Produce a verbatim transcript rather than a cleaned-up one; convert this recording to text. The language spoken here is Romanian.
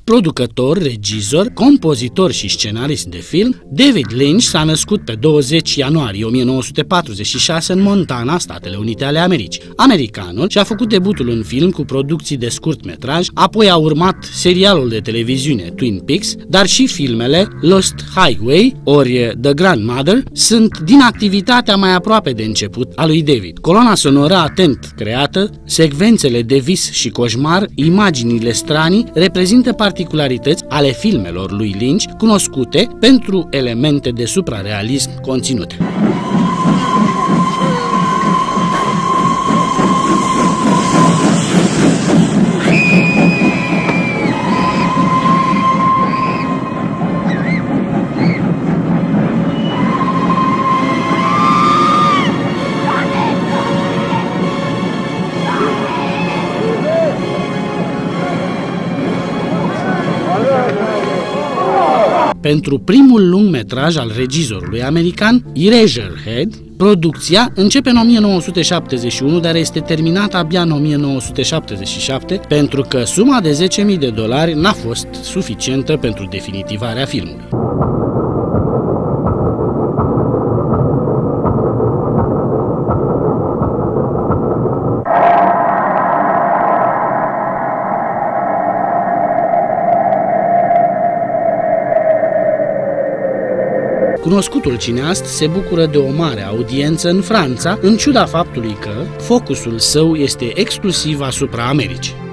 producător, regizor, compozitor și scenarist de film, David Lynch s-a născut pe douăzeci ianuarie o mie nouă sute patruzeci și șase în Montana, Statele Unite ale Americii. Americanul și-a făcut debutul în film cu producții de scurt metraj, apoi a urmat serialul de televiziune Twin Peaks, dar și filmele Lost Highway ori The Grandmother sunt din activitatea mai aproape de început a lui David. Coloana sonoră atent creată, secvențele de vis și coșmar, imaginile stranii reprezintă particularități ale filmelor lui Lynch, cunoscute pentru elemente de suprarealism conținute. Pentru primul lungmetraj al regizorului american, Eraserhead, producția începe în o mie nouă sute șaptezeci și unu, dar este terminată abia în o mie nouă sute șaptezeci și șapte, pentru că suma de zece mii de dolari n-a fost suficientă pentru definitivarea filmului. Cunoscutul cineast se bucură de o mare audiență în Franța, în ciuda faptului că focusul său este exclusiv asupra Americii.